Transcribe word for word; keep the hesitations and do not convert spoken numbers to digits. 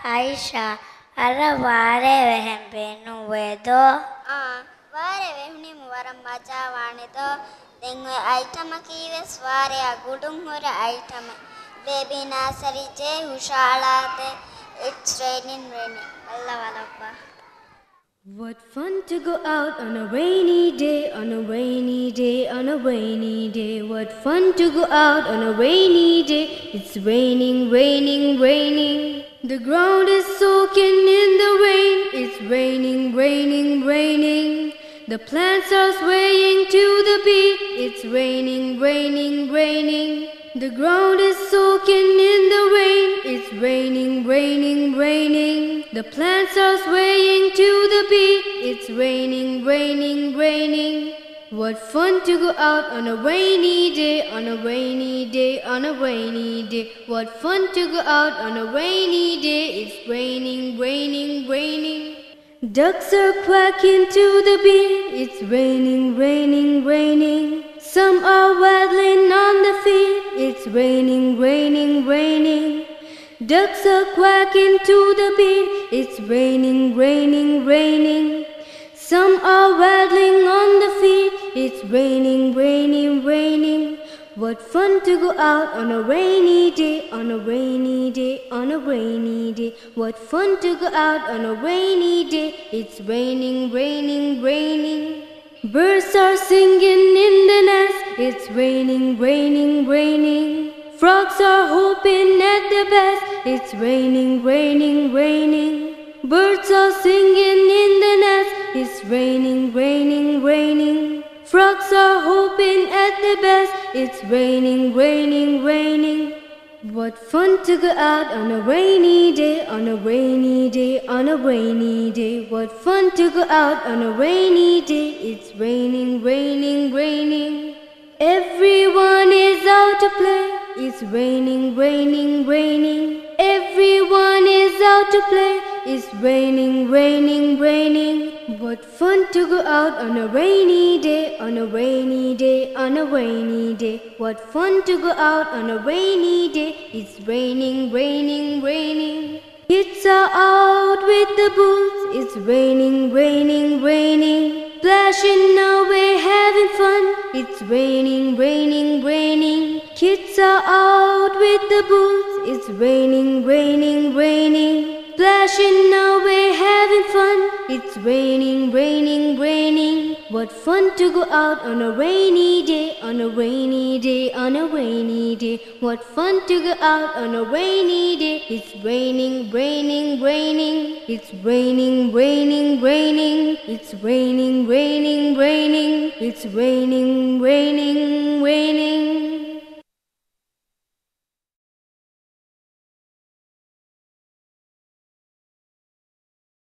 Aisha, ara vare vehem benu vedo. Ah, vare vehni muvaram maja vanido. Then we item kives vare a gudum hora item. Baby nursery je hushala de. It's raining raining. Allah walappa. What fun to go out on a rainy day, on a rainy day, on a rainy day. What fun to go out on a rainy day. It's raining, raining, raining. The ground is soaking in the rain. It's raining, raining, raining. The plants are swaying to the beat. It's raining, raining, raining. The ground is soaking in the rain. It's raining, raining, raining. The plants are swaying to the beat. It's raining, raining, raining. What fun to go out on a rainy day, on a rainy day, on a rainy day. What fun to go out on a rainy day. It's raining, raining, raining. Ducks are quacking to the beat. It's raining, raining, raining. Some are waddling on the feet. It's raining, raining, raining. Ducks are quacking to the beat. It's raining, raining, raining. Some are waddling on the feet. It's raining, raining, raining. What fun to go out on a rainy day, on a rainy day, on a rainy day. What fun to go out on a rainy day. It's raining, raining, raining. Birds are singing in the nest. It's raining, raining, raining. Frogs are hopping at the best. It's raining, raining, raining. Birds are singing in the nest. It's raining, raining, raining. Frogs are hopping at the best. It's raining, raining, raining. What fun to go out on a rainy day, on a rainy day, on a rainy day. What fun to go out on a rainy day. It's raining, raining, raining. Everyone is out to play. It's raining, raining, raining. Everyone is out to play. It's raining, raining, raining. What fun to go out on a rainy day, on a rainy day, on a rainy day. What fun to go out on a rainy day. It's raining, raining, raining. Kids are out with the boots. It's raining, raining, raining. Splashing away, having fun. It's raining, raining, raining. Kids are out with the boots. It's raining, raining, raining. Splashing away, having fun. It's raining, raining, raining. What fun to go out on a rainy day, on a rainy day, on a rainy day. What fun to go out on a rainy day. It's raining, raining, raining. It's raining, raining, raining. It's raining, raining, raining. It's raining, raining, raining.